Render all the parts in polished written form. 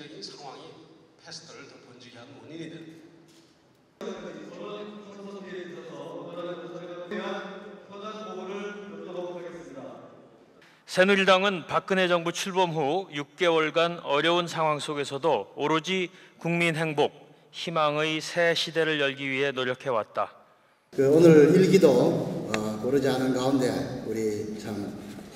정치적인 상황이 패스트를 더 번지게 한 원인이 됩니다. 새누리당은 박근혜 정부 출범 후 6개월간 어려운 상황 속에서도 오로지 국민 행복, 희망의 새 시대를 열기 위해 노력해왔다. 오늘 일기도 고르지 않은 가운데 우리 참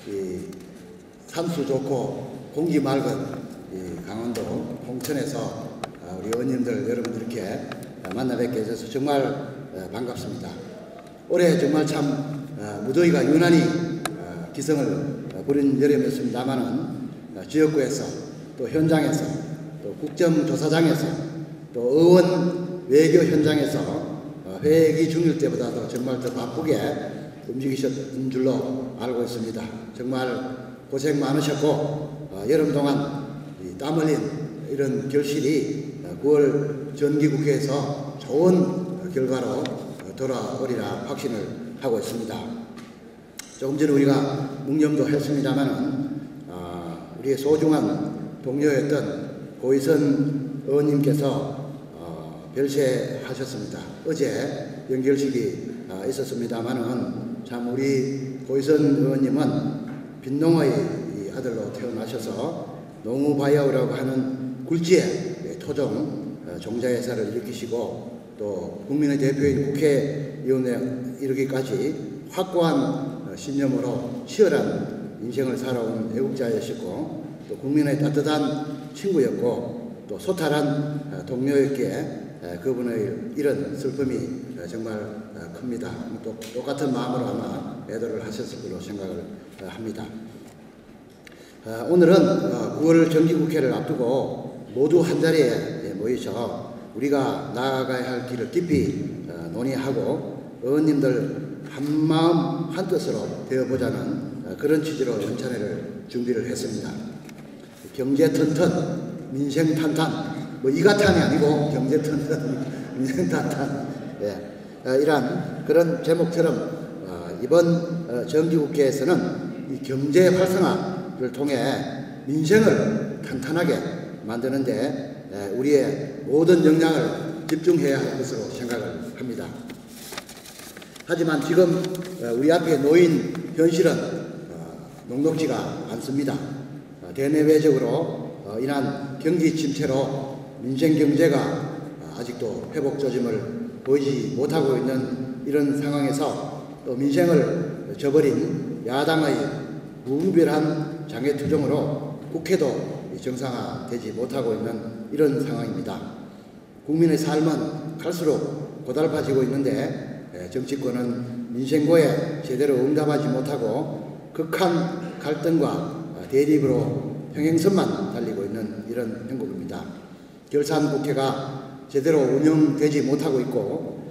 산수 좋고 공기 맑은 강원도 홍천에서 우리 의원님들 여러분들께 만나 뵙게 해서 정말 반갑습니다. 올해 정말 참 무더위가 유난히 기승을 부린 여름이었습니다만은 지역구에서 또 현장에서 또 국정조사장에서 또 의원 외교 현장에서 회기 중일 때보다도 정말 더 바쁘게 움직이셨던 줄로 알고 있습니다. 정말 고생 많으셨고 여름 동안 땀 흘린 이런 결실이 9월 정기국회에서 좋은 결과로 돌아오리라 확신을 하고 있습니다. 조금 전에 우리가 묵념도 했습니다만은 우리의 소중한 동료였던 고희선 의원님께서 별세하셨습니다. 어제 연결식이 있었습니다만은 참 우리 고희선 의원님은 빈농의 아들로 태어나셔서 농우바이오라고 하는 굴지의 토종 종자회사를 일으키시고 또 국민의 대표인 국회의원에 이르기까지 확고한 신념으로 치열한 인생을 살아온 애국자였고 또 국민의 따뜻한 친구였고 또 소탈한 동료였기에 그분의 이런 슬픔이 정말 큽니다. 또 똑같은 마음으로 아마 애도를 하셨을 걸로 생각을 합니다. 오늘은 9월 정기국회를 앞두고 모두 한자리에 모이셔 우리가 나아가야 할 길을 깊이 논의하고 의원님들 한마음 한뜻으로 되어보자는 그런 취지로 연찬회를 준비를 했습니다. 경제 튼튼, 민생 탄탄, 이 같탄이 아니고 경제 튼튼, 민생 탄탄, 이러한 그런 제목처럼 이번 정기국회에서는 이 경제 활성화를 통해 민생을 탄탄하게 만드는데 우리의 모든 역량을 집중해야 할 것으로 생각을 합니다. 하지만 지금 우리 앞에 놓인 현실은 녹록지가 않습니다. 대내외적으로 인한 경기 침체로 민생 경제가 아직도 회복 조짐을 보이지 못하고 있는 이런 상황에서 또 민생을 저버린 야당의 무분별한 장애투쟁으로 국회도 정상화되지 못하고 있는 이런 상황입니다. 국민의 삶은 갈수록 고달파지고 있는데 정치권은 민생고에 제대로 응답하지 못하고 극한 갈등과 대립으로 평행선만 달리고 있는 이런 형국입니다. 결산국회가 제대로 운영되지 못하고 있고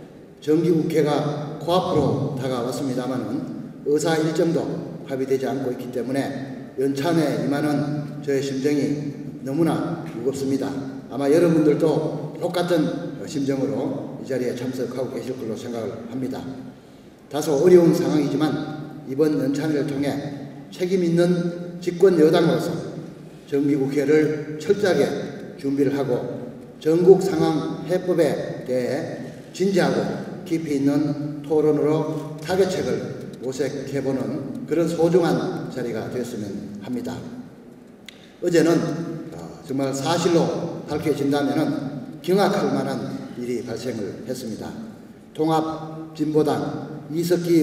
정기국회가 코앞으로 다가왔습니다마는 의사 일정도 합의되지 않고 있기 때문에 연찬에 임하는 저의 심정이 너무나 무겁습니다. 아마 여러분들도 똑같은 심정으로 이 자리에 참석하고 계실 걸로 생각을 합니다. 다소 어려운 상황이지만 이번 연찬회를 통해 책임 있는 집권 여당으로서 정기국회를 철저하게 준비를 하고 전국 상황 해법에 대해 진지하고 깊이 있는 토론으로 타결책을 모색해보는 그런 소중한 자리가 되었으면 합니다. 어제는 정말 사실로 밝혀진다면 경악할 만한 일이 발생을 했습니다. 통합진보당 이석기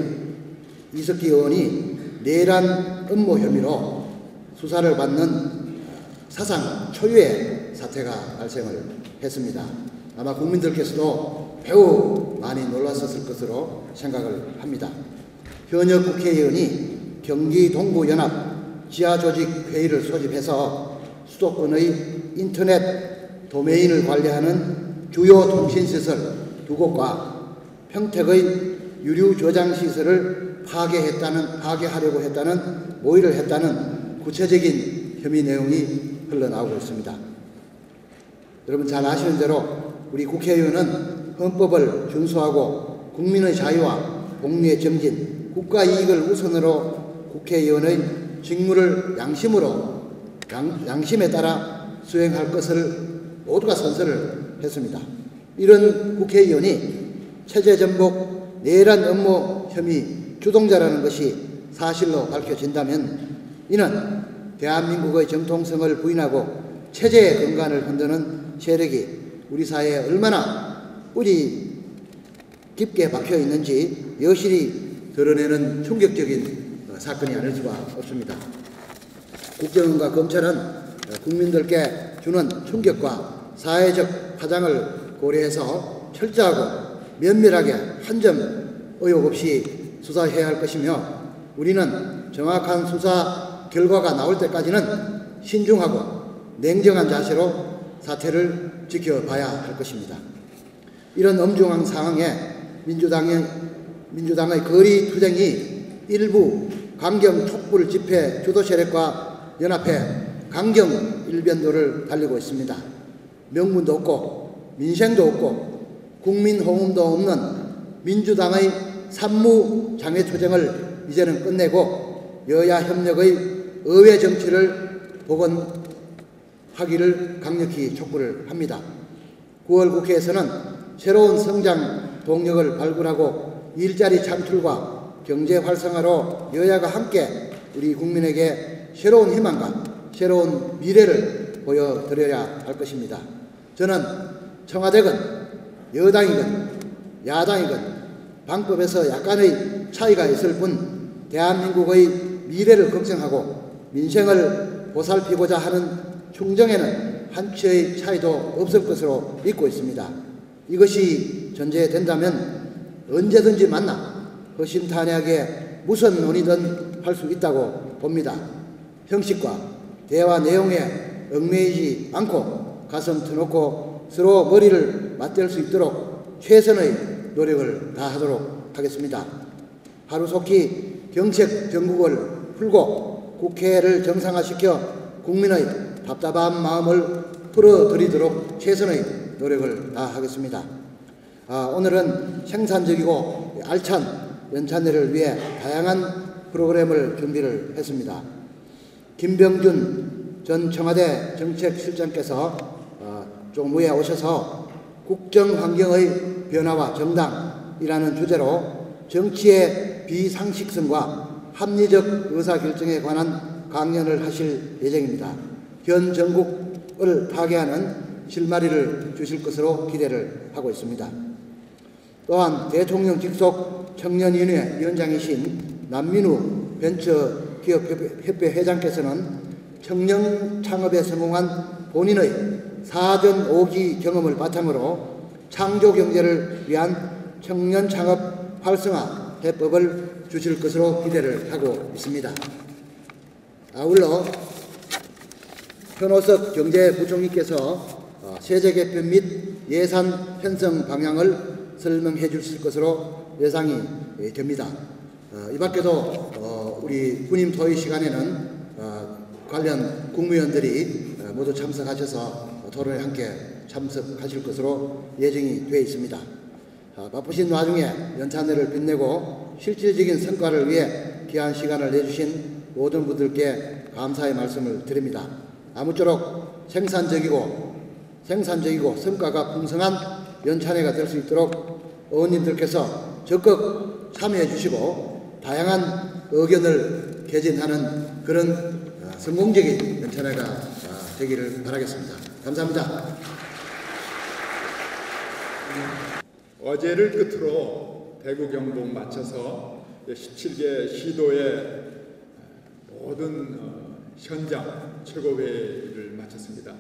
의원이 내란 음모 혐의로 수사를 받는 사상 초유의 사태가 발생을 했습니다. 아마 국민들께서도 매우 많이 놀랐었을 것으로 생각을 합니다. 현역 국회의원이 경기 동부연합 지하조직회의를 소집해서 수도권의 인터넷 도메인을 관리하는 주요 통신시설 2곳과 평택의 유류 저장시설을 파괴하려고 했다는 모의를 했다는 구체적인 혐의 내용이 흘러나오고 있습니다. 여러분 잘 아시는 대로 우리 국회의원은 헌법을 준수하고 국민의 자유와 복리의 정진, 국가 이익을 우선으로 국회의원의 직무를 양심에 따라 수행할 것을 모두가 선서를 했습니다. 이런 국회의원이 체제 전복, 내란 업무 혐의 주동자라는 것이 사실로 밝혀진다면 이는 대한민국의 정통성을 부인하고 체제의 근간을 흔드는 세력이 우리 사회에 얼마나 뿌리 깊게 박혀 있는지 여실히 드러내는 충격적인 사건이 아닐 수가 없습니다. 국정원과 검찰은 국민들께 주는 충격과 사회적 파장을 고려해서 철저하고 면밀하게 한 점 의혹 없이 수사해야 할 것이며 우리는 정확한 수사 결과가 나올 때까지는 신중하고 냉정한 자세로 사태를 지켜봐야 할 것입니다. 이런 엄중한 상황에 민주당의 거리 투쟁이 일부 강경 촛불 집회 주도 세력과 연합해 강경 일변도를 달리고 있습니다. 명분도 없고 민생도 없고 국민 호응도 없는 민주당의 산무 장외 투쟁을 이제는 끝내고 여야 협력의 의회 정치를 복원하기를 강력히 촉구를 합니다. 9월 국회에서는 새로운 성장 동력을 발굴하고 일자리 창출과 경제 활성화로 여야가 함께 우리 국민에게 새로운 희망과 새로운 미래를 보여드려야 할 것입니다. 저는 청와대건 여당이건 야당이건 방법에서 약간의 차이가 있을 뿐 대한민국의 미래를 걱정하고 민생을 보살피고자 하는 충정에는 한치의 차이도 없을 것으로 믿고 있습니다. 이것이 전제된다면 언제든지 만나 허심탄회하게 무슨 논의든 할 수 있다고 봅니다. 형식과 대화 내용에 얽매이지 않고 가슴 터놓고 서로 머리를 맞댈 수 있도록 최선의 노력을 다하도록 하겠습니다. 하루속히 정책 정국을 풀고 국회를 정상화시켜 국민의 답답한 마음을 풀어드리도록 최선의 노력을 다하겠습니다. 오늘은 생산적이고 알찬 연찬회를 위해 다양한 프로그램을 준비를 했습니다. 김병준 전 청와대 정책실장께서 조금 후에 오셔서 국정환경의 변화와 정당이라는 주제로 정치의 비상식성과 합리적 의사결정에 관한 강연을 하실 예정입니다. 현 정국을 파괴하는 실마리를 주실 것으로 기대를 하고 있습니다. 또한 대통령 직속 청년위원회 위원장이신 남민우 벤처기업협회 회장께서는 청년 창업에 성공한 본인의 사전 5기 경험을 바탕으로 창조 경제를 위한 청년 창업 활성화 해법을 주실 것으로 기대를 하고 있습니다. 아울러 현오석 경제부총리께서 세제 개편 및 예산 편성 방향을 설명해 주실 것으로 예상이 됩니다. 이 밖에도 우리 군임 토의 시간에는 관련 국무위원들이 모두 참석하셔서 토론에 함께 참석하실 것으로 예정이 되어 있습니다. 바쁘신 와중에 연찬회를 빛내고 실질적인 성과를 위해 귀한 시간을 내주신 모든 분들께 감사의 말씀을 드립니다. 아무쪼록 생산적이고 성과가 풍성한 연찬회가 될 수 있도록 의원님들께서 적극 참여해 주시고 다양한 의견을 개진하는 그런 성공적인 연찬회가 되기를 바라겠습니다. 감사합니다. 어제를 끝으로 대구 경북 마쳐서 17개 시도의 모든 현장 최고회의를 마쳤습니다.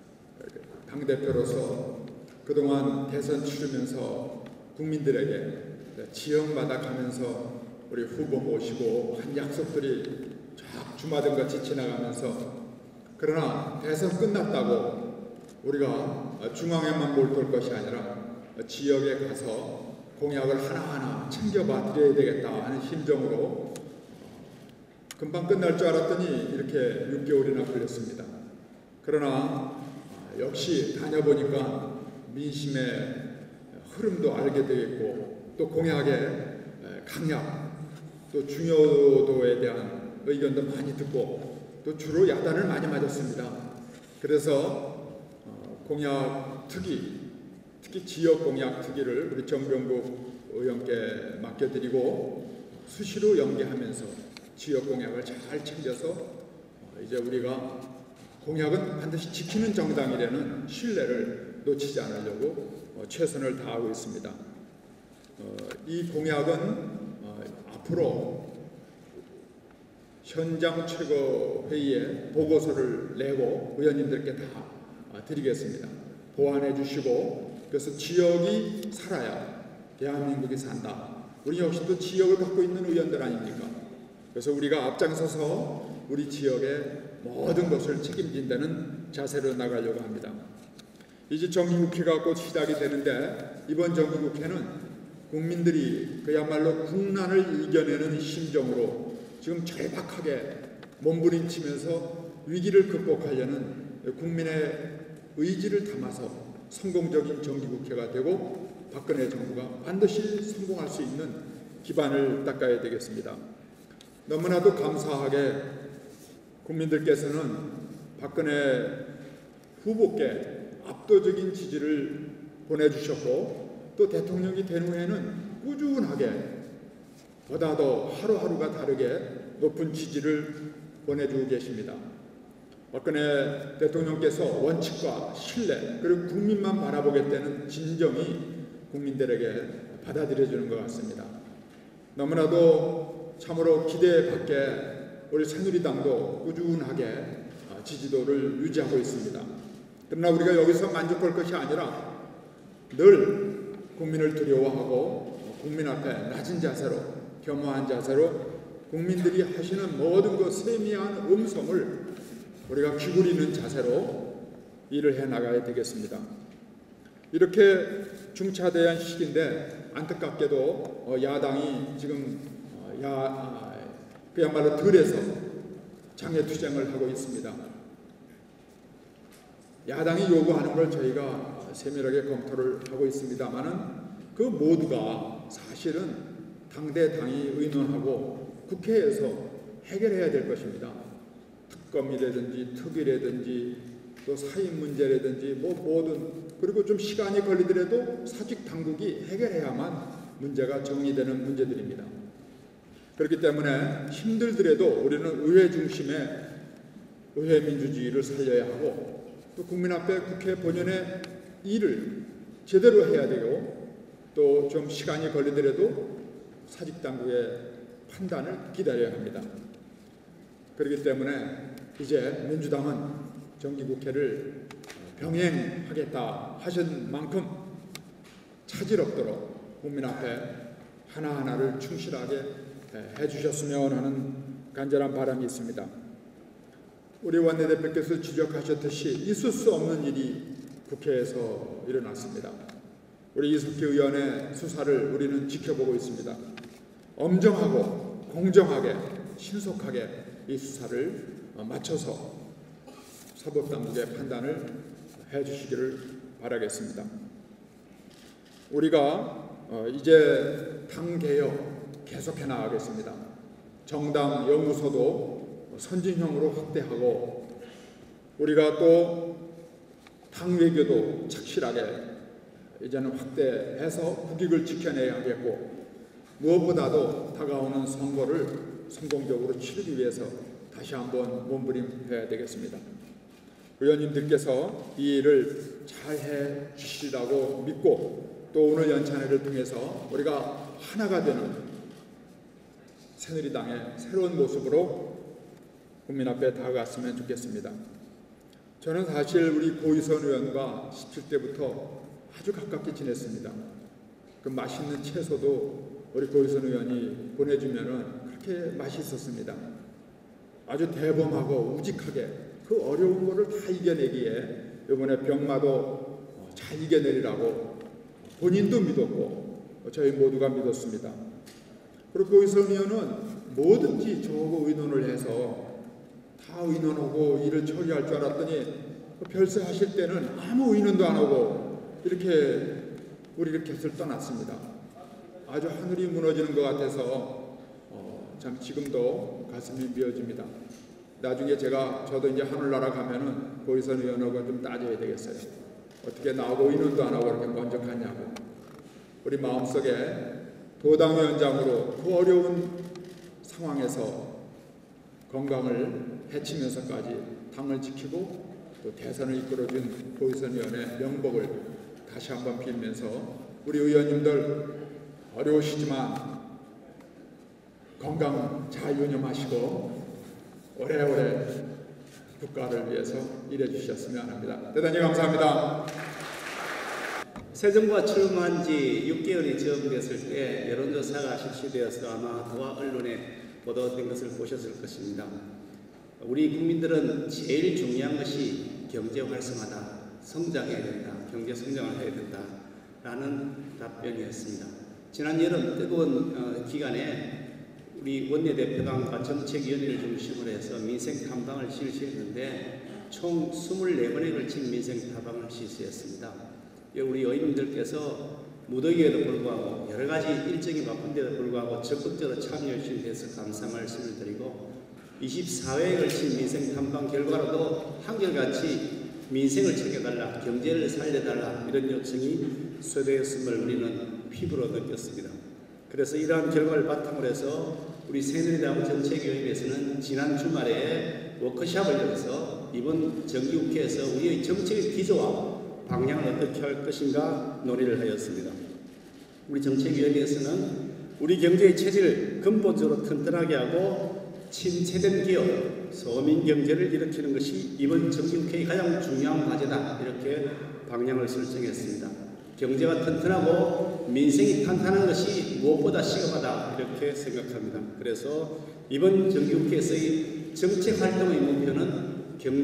당대표로서 그동안 대선 치르면서 국민들에게 지역마다 가면서 우리 후보 모시고 한 약속들이 쫙 주마등같이 지나가면서 그러나 대선 끝났다고 우리가 중앙에만 몰두할 것이 아니라 지역에 가서 공약을 하나하나 챙겨봐 드려야 되겠다 하는 심정으로 금방 끝날 줄 알았더니 이렇게 6개월이나 걸렸습니다. 그러나 역시 다녀보니까 민심의 흐름도 알게 되겠고 또 공약의 강약 또 중요도에 대한 의견도 많이 듣고 또 주로 야단을 많이 맞았습니다. 그래서 공약 특히 지역 공약 특위를 우리 정병국 의원께 맡겨드리고 수시로 연계하면서 지역 공약을 잘 챙겨서 이제 우리가 공약은 반드시 지키는 정당이라는 신뢰를 놓치지 않으려고 최선을 다하고 있습니다. 이 공약은 앞으로 현장 최고회의에 보고서를 내고 의원님들께 다 드리겠습니다. 보완해 주시고, 그래서 지역이 살아야 대한민국이 산다. 우리 역시 또 지역을 갖고 있는 의원들 아닙니까? 그래서 우리가 앞장서서 우리 지역의 모든 것을 책임진다는 자세로 나가려고 합니다. 이제 정기국회가 곧 시작이 되는데, 이번 정기국회는 국민들이 그야말로 국난을 이겨내는 심정으로 지금 절박하게 몸부림치면서 위기를 극복하려는 국민의 의지를 담아서 성공적인 정기국회가 되고 박근혜 정부가 반드시 성공할 수 있는 기반을 닦아야 되겠습니다. 너무나도 감사하게 국민들께서는 박근혜 후보께 압도적인 지지를 보내주셨고, 또 대통령이 된 후에는 꾸준하게 보다 더 하루하루가 다르게 높은 지지를 보내주고 계십니다. 박근혜 대통령께서 원칙과 신뢰 그리고 국민만 바라보겠다는 진정이 국민들에게 받아들여지는 것 같습니다. 너무나도 참으로 기대밖에 우리 새누리당도 꾸준하게 지지도를 유지하고 있습니다. 그러나 우리가 여기서 만족할 것이 아니라 늘 국민을 두려워하고 국민 앞에 낮은 자세로, 겸허한 자세로 국민들이 하시는 모든 그 세미한 음성을 우리가 귀부리는 자세로 일을 해나가야 되겠습니다. 이렇게 중차대한 시기인데 안타깝게도 야당이 지금 그야말로 들에서 장애투쟁을 하고 있습니다. 야당이 요구하는 걸 저희가 세밀하게 검토를 하고 있습니다만은 그 모두가 사실은 당대당이 의논하고 국회에서 해결해야 될 것입니다. 특검이라든지 특위라든지 또 사임 문제라든지 뭐든, 그리고 좀 시간이 걸리더라도 사직 당국이 해결해야만 문제가 정리되는 문제들입니다. 그렇기 때문에 힘들더라도 우리는 의회 중심의 의회 민주주의를 살려야 하고, 또 국민 앞에 국회 본연의 일을 제대로 해야 되고, 또 좀 시간이 걸리더라도 사직 당국의 판단을 기다려야 합니다. 그렇기 때문에 이제 민주당은 정기국회를 병행하겠다 하신 만큼 차질 없도록 국민 앞에 하나하나를 충실하게 해주셨으면 하는 간절한 바람이 있습니다. 우리 원내대표께서 지적하셨듯이 있을 수 없는 일이 국회에서 일어났습니다. 우리 이석기 의원의 수사를 우리는 지켜보고 있습니다. 엄정하고 공정하게 신속하게 이 수사를 맞춰서 사법당국의 판단을 해주시기를 바라겠습니다. 우리가 이제 당개혁 계속해 나가겠습니다. 정당 연구소도 선진형으로 확대하고, 우리가 또 당외교도 착실하게 이제는 확대해서 국익을 지켜내야 하겠고, 무엇보다도 다가오는 선거를 성공적으로 치르기 위해서 다시 한번 몸부림해야 되겠습니다. 의원님들께서 이 일을 잘 해주시라고 믿고, 또 오늘 연찬회를 통해서 우리가 하나가 되는 새누리당의 새로운 모습으로 국민 앞에 다가갔으면 좋겠습니다. 저는 사실 우리 고희선 의원과 17대부터 아주 가깝게 지냈습니다. 그 맛있는 채소도 우리 고희선 의원이 보내주면은 그렇게 맛있었습니다. 아주 대범하고 우직하게 그 어려운 거를 다 이겨내기에 이번에 병마도 잘 이겨내리라고 본인도 믿었고 저희 모두가 믿었습니다. 그리고 고희선 의원은 뭐든지 저하고 의논을 해서 다 의논하고 일을 처리할 줄 알았더니 별세 하실 때는 아무 의논도 안 하고 이렇게 우리를 곁을 떠났습니다. 아주 하늘이 무너지는 것 같아서 참 지금도 가슴이 미어집니다. 나중에 저도 이제 하늘나라 가면은 고위선 의원하고 좀 따져야 되겠어요. 어떻게 나하고 의논도 안 하고 이렇게 먼저 가냐고. 우리 마음속에 도당위원장으로 그 어려운 상황에서 건강을 해치면서까지 당을 지키고 또 대선을 이끌어준 고위선 의원의 명복을 다시 한번 빌면서 우리 의원님들 어려우시지만 건강 잘 유념하시고 오래오래 국가를 위해서 일해 주셨으면 합니다. 대단히 감사합니다. 새 정부가 출범한 지 6개월이 처음 됐을 때 여론조사가 실시되어서 아마 도와 언론에 보도된 것을 보셨을 것입니다. 우리 국민들은 제일 중요한 것이 경제 활성화다, 성장해야 된다, 경제 성장을 해야 된다라는 답변이었습니다. 지난 여름 뜨거운 기간에 우리 원내대표단과 정책위원회를 중심으로 해서 민생 탐방을 실시했는데 총 24번에 걸친 민생 탐방을 실시했습니다. 우리 의원님들께서 무더기에도 불구하고 여러 가지 일정이 바쁜데도 불구하고 적극적으로 참여해 주신 데서 감사 말씀을 드리고 24회에 걸친 민생 탐방 결과로도 한결같이 민생을 챙겨달라, 경제를 살려달라 이런 요청이 쇄도했음을 우리는 피부로 느꼈습니다. 그래서 이러한 결과를 바탕으로 해서 우리 새누리당 정책위원회에서는 지난 주말에 워크숍을 열어서 이번 정기국회에서 우리의 정책의 기조와 방향을 어떻게 할 것인가 논의를 하였습니다. 우리 정책위원회에서는 우리 경제의 체질을 근본적으로 튼튼하게 하고 침체된 기업, 서민 경제를 일으키는 것이 이번 정기국회의 가장 중요한 과제다 이렇게 방향을 설정했습니다. 경제가 튼튼하고 민생이 탄탄한 것이 무엇보다 시급하다 이렇게 생각합니다. 그래서 이번 정기국회에서의 정책 활동의 목표는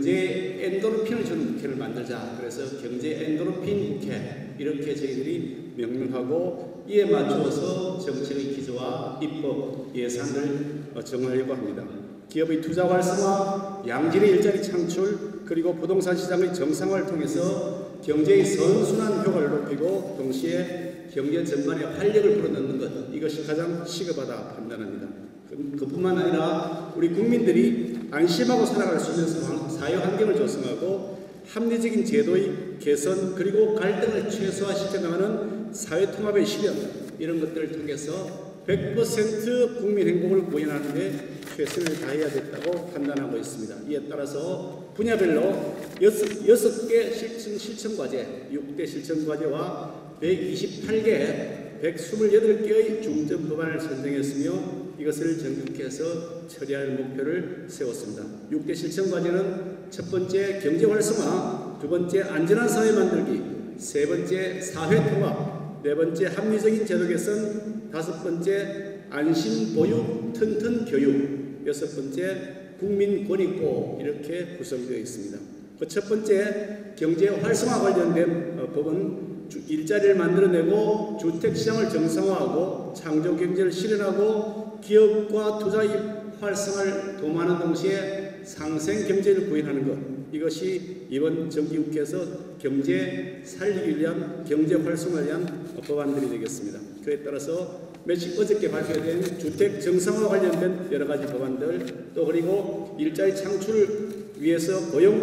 경제에 엔도르핀을 주는 국회를 만들자. 그래서 경제 엔도르핀 국회 이렇게 저희들이 명명하고 이에 맞추어서 정책의 기조와 입법 예산을 정하려고 합니다. 기업의 투자 활성화, 양질의 일자리 창출, 그리고 부동산 시장의 정상화를 통해서 경제의 선순환 효과를 높이고 동시에 경제 전반에 활력을 불어넣는 것, 이것이 가장 시급하다 판단합니다. 그뿐만 아니라 우리 국민들이 안심하고 살아갈 수 있는 사회 환경을 조성하고 합리적인 제도의 개선 그리고 갈등을 최소화시켜 나가는 사회 통합의 실현 이런 것들을 통해서 100% 국민 행복을 구현하는 데 최선을 다해야 됐다고 판단하고 있습니다. 이에 따라서 분야별로 6개 실천 과제, 6대 실천 과제와 128개, 128개의 중점 법안을 선정했으며 이것을 정국회에서 처리할 목표를 세웠습니다. 6대 실천 과제는 첫 번째 경제 활성화, 두 번째 안전한 사회 만들기, 세 번째 사회 통합, 네 번째 합리적인 제도 개선, 다섯 번째 안심 보육 튼튼 교육, 여섯 번째 국민 권익보 이렇게 구성되어 있습니다. 그 첫 번째 경제 활성화 관련된 법은 일자리를 만들어내고 주택시장을 정상화하고 창조경제를 실현하고 기업과 투자의 활성화를 도모하는 동시에 상생경제를 구현하는 것, 이것이 이번 정기국회에서 경제 살리기 위한 경제 활성화를 위한 법안들이 되겠습니다. 그에 따라서 어저께 발표된 주택 정상화 관련된 여러 가지 법안들, 또 그리고 일자리 창출을 위해서 고용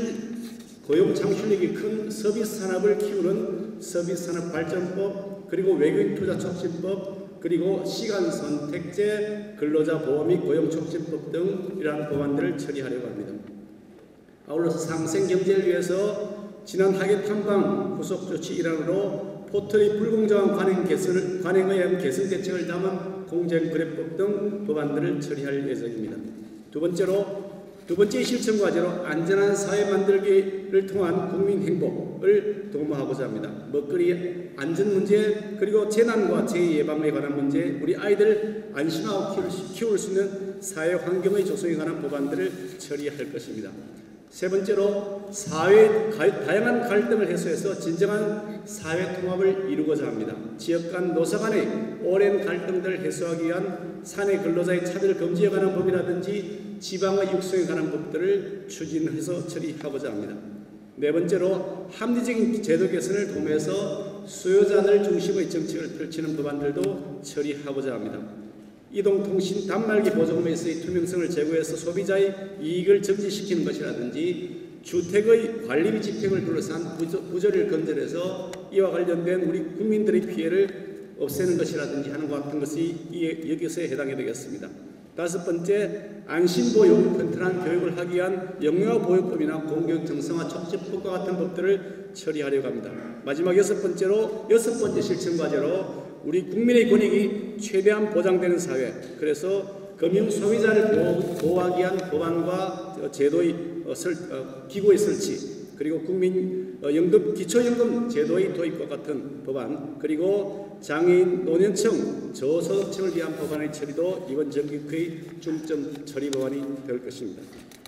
창출력이 큰 서비스 산업을 키우는 서비스 산업 발전법, 그리고 외국인 투자 촉진법, 그리고 시간 선택제, 근로자 보호 및 고용 촉진법 등 이러한 법안들을 처리하려고 합니다. 아울러서 상생 경제를 위해서 지난 하계 탐방 후속 조치 일환으로 포털의 불공정한 관행에 의한 개선 대책을 담은 공정거래법 등 법안들을 처리할 예정입니다. 두 번째 실천 과제로 안전한 사회 만들기를 통한 국민 행복을 도모하고자 합니다. 먹거리 안전 문제, 그리고 재난과 재해 예방에 관한 문제, 우리 아이들 안심하고 키울 수 있는 사회 환경의 조성에 관한 법안들을 처리할 것입니다. 세 번째로 사회의 다양한 갈등을 해소해서 진정한 사회 통합을 이루고자 합니다. 지역 간 노사 간의 오랜 갈등들을 해소하기 위한 사내 근로자의 차별 금지에 관한 법이라든지 지방의 육성에 관한 법들을 추진해서 처리하고자 합니다. 네 번째로 합리적인 제도 개선을 통해서 수요자들 중심의 정책을 펼치는 법안들도 처리하고자 합니다. 이동통신 단말기 보조금에서의 투명성을 제고해서 소비자의 이익을 증진시키는 것이라든지 주택의 관리비 집행을 둘러싼 부조리를 건절해서 이와 관련된 우리 국민들의 피해를 없애는 것이라든지 하는 것 같은 것이 여기서에 해당이 되겠습니다. 다섯 번째, 안심보육, 튼튼한 교육을 하기 위한 영유아보육법이나 공교육 정상화 촉진법과 같은 법들을 처리하려고 합니다. 마지막 여섯 번째 실천과제로 우리 국민의 권익이 최대한 보장되는 사회, 그래서 금융 소비자를 보호하기 위한 법안과 제도의 기구의 설치, 그리고 국민 기초연금 제도의 도입과 같은 법안, 그리고 장애인 노년층 저소득층을 위한 법안의 처리도 이번 정기국회의 중점 처리 법안이 될 것입니다.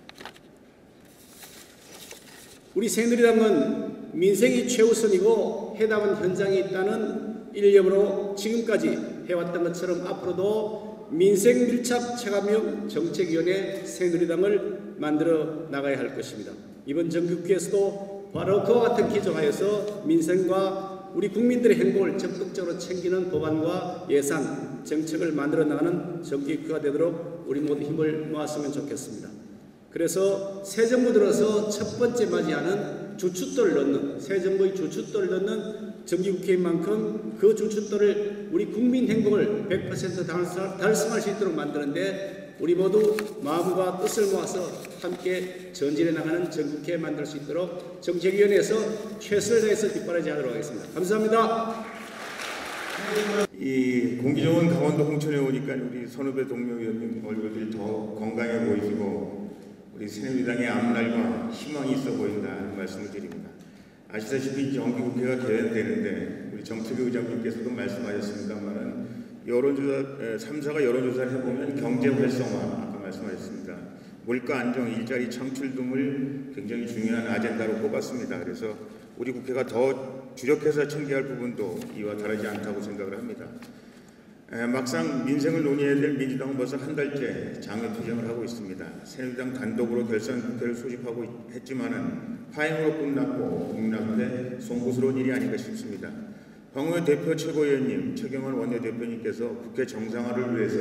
우리 새누리당은 민생이 최우선이고 해당은 현장에 있다는 일념으로 지금까지 해왔던 것처럼 앞으로도 민생 밀착 체감형 정책위원회 새누리당을 만들어 나가야 할 것입니다. 이번 정기국회에서도 바로 그와 같은 기조하에서 민생과 우리 국민들의 행복을 적극적으로 챙기는 법안과 예산, 정책을 만들어 나가는 정기국회가 되도록 우리 모두 힘을 모았으면 좋겠습니다. 그래서 새 정부 들어서 첫 번째 맞이하는 주춧돌을 넣는, 새 정부의 주춧돌을 넣는 정기국회인 만큼 그 주춧돌을 우리 국민 행복을 100% 달성할 수 있도록 만드는데 우리 모두 마음과 뜻을 모아서 함께 전진해 나가는 정기국회 만들 수 있도록 정책위원회에서 최선을 다해서 뒷바라지 하도록 하겠습니다. 감사합니다. 이 공기 좋은 강원도 홍천에 오니까 우리 선후배 동료 의원님 얼굴들이 더 건강해 보이시고 우리 새누리당의 앞날과 희망이 있어 보인다 하는 말씀을 드립니다. 아시다시피 정기국회가 개회되는데 우리 정책위 의장님께서도 말씀하셨습니다만은 여론조사 3사가 여론조사를 해보면 경제 활성화 아까 말씀하셨습니다. 물가 안정, 일자리 창출 등을 굉장히 중요한 아젠다로 꼽았습니다. 그래서 우리 국회가 더 주력해서 챙겨야 할 부분도 이와 다르지 않다고 생각을 합니다. 막상 민생을 논의해야 될 민주당은 벌써 한 달째 장외투쟁을 하고 있습니다. 새누리당 단독으로 결산국회를 소집하고 했지만은 파행으로 끝났고 국민한테 송구스러운 일이 아닌가 싶습니다. 황우여 대표 최고위원님, 최경환 원내대표님께서 국회 정상화를 위해서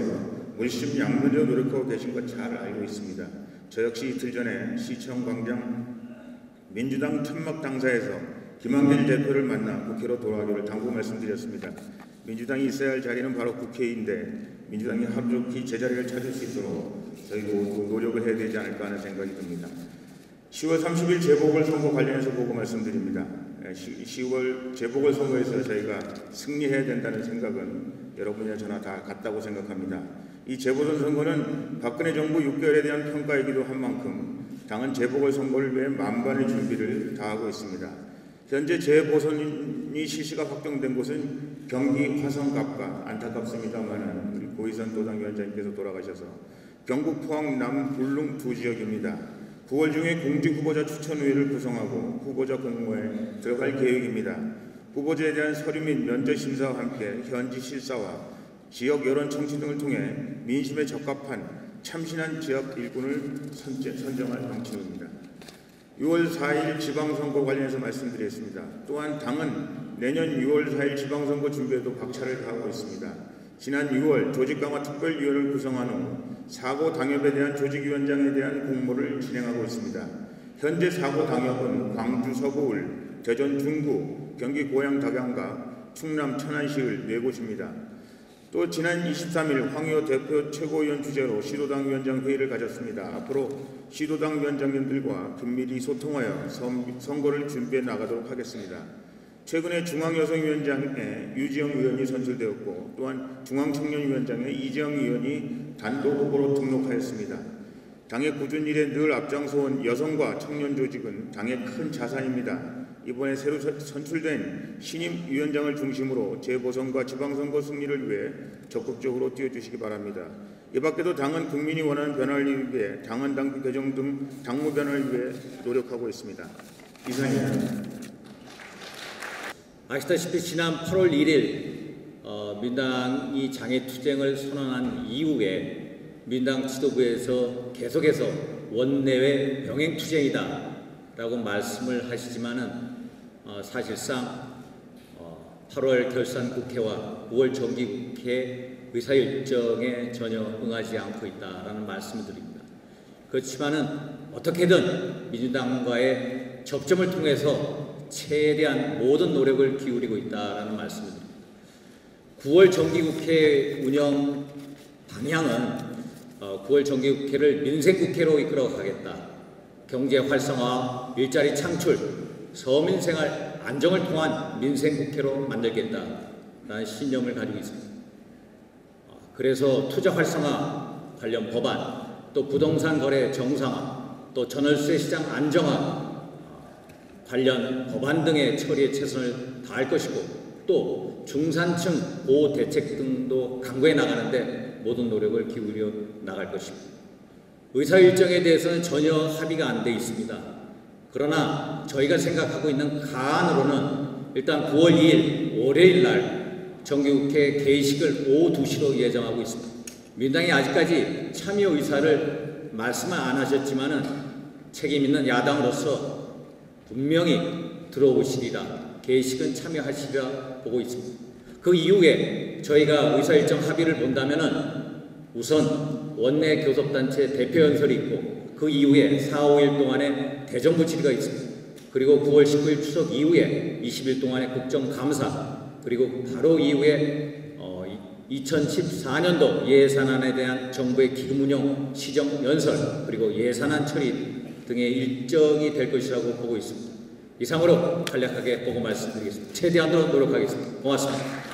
물심양면으로 노력하고 계신 것 잘 알고 있습니다. 저 역시 이틀 전에 시청 광장 민주당 천막 당사에서 김한길 대표를 만나 국회로 돌아가기를 당부 말씀드렸습니다. 민주당이 있어야 할 자리는 바로 국회인데 민주당이 하루속히 제자리를 찾을 수 있도록 저희 모두 노력을 해야 되지 않을까 하는 생각이 듭니다. 10월 30일 재보궐선거 관련해서 보고 말씀드립니다. 10월 재보궐선거에서 저희가 승리해야 된다는 생각은 여러분이나 저나 다 같다고 생각합니다. 이 재보궐선거는 박근혜 정부 6개월에 대한 평가이기도 한 만큼 당은 재보궐선거를 위해 만반의 준비를 다하고 있습니다. 현재 재보선이 실시가 확정된 곳은 경기 화성갑과 안타깝습니다만 우리 고희선 도당위원장님께서 돌아가셔서 경북 포항 남 울릉 두 지역입니다. 9월 중에 공직후보자 추천위를 구성하고 후보자 공모에 들어갈 계획입니다. 후보자에 대한 서류 및 면접 심사와 함께 현지 실사와 지역 여론 청취 등을 통해 민심에 적합한 참신한 지역 일꾼을 선정할 방침입니다. 6월 4일 지방선거 관련해서 말씀드리겠습니다. 또한 당은 내년 6월 4일 지방선거 준비에도 박차를 가하고 있습니다. 지난 6월 조직강화 특별위원회를 구성한 후 사고 당협에 대한 조직위원장에 대한 공모를 진행하고 있습니다. 현재 사고 당협은 광주 서구을, 대전 중구, 경기 고양 덕양과 충남 천안시을 4곳입니다. 또 지난 23일 황의호 대표 최고위원 주재로 시도당 위원장 회의를 가졌습니다. 앞으로 시도당 위원장님들과 긴밀히 소통하여 선거를 준비해 나가도록 하겠습니다. 최근에 중앙여성위원장에 유지영 의원이 선출되었고 또한 중앙청년위원장에 이재영 의원이 단독 후보로 등록하였습니다. 당의 꾸준히 일에 늘 앞장서온 여성과 청년 조직은 당의 큰 자산입니다. 이번에 새로 선출된 신임 위원장을 중심으로 재보선과 지방선거 승리를 위해 적극적으로 뛰어주시기 바랍니다. 이 밖에도 당은 국민이 원하는 변화를 위해 당헌 당규 개정 등 당무 변화를 위해 노력하고 있습니다. 이상입니다. 아시다시피 지난 8월 1일 민당이 장애투쟁을 선언한 이후에 민당 지도부에서 계속해서 원내외 병행투쟁이다 라고 말씀을 하시지만은 사실상 8월 결산국회와 9월 정기국회 의사 일정에 전혀 응하지 않고 있다라는 말씀을 드립니다. 그렇지만은 어떻게든 민주당과의 접점을 통해서 최대한 모든 노력을 기울이고 있다라는 말씀을 드립니다. 9월 정기국회 운영 방향은 9월 정기국회를 민생국회로 이끌어 가겠다. 경제 활성화, 일자리 창출, 서민생활 안정을 통한 민생국회로 만들겠다라는 신념을 가지고 있습니다. 그래서 투자 활성화 관련 법안, 또 부동산 거래 정상화, 또 전월세 시장 안정화 관련 법안 등의 처리에 최선을 다할 것이고, 또 중산층 보호 대책 등도 강구해 나가는데 모든 노력을 기울여 나갈 것입니다. 의사 일정에 대해서는 전혀 합의가 안 돼 있습니다. 그러나 저희가 생각하고 있는 가안으로는 일단 9월 2일 월요일 날 정기국회 개의식을 오후 2시로 예정하고 있습니다. 민당이 아직까지 참여 의사를 말씀은 안 하셨지만은 책임 있는 야당으로서 분명히 들어오시리라, 개의식은 참여하시리라 보고 있습니다. 그 이후에 저희가 의사 일정 합의를 본다면은 우선 원내 교섭단체 대표 연설이 있고, 그 이후에 4, 5일 동안의 대정부 질의가 있습니다. 그리고 9월 19일 추석 이후에 20일 동안의 국정감사, 그리고 바로 이후에 2014년도 예산안에 대한 정부의 기금 운영 시정 연설, 그리고 예산안 처리 등의 일정이 될 것이라고 보고 있습니다. 이상으로 간략하게 보고 말씀드리겠습니다. 최대한으로 노력하겠습니다. 고맙습니다.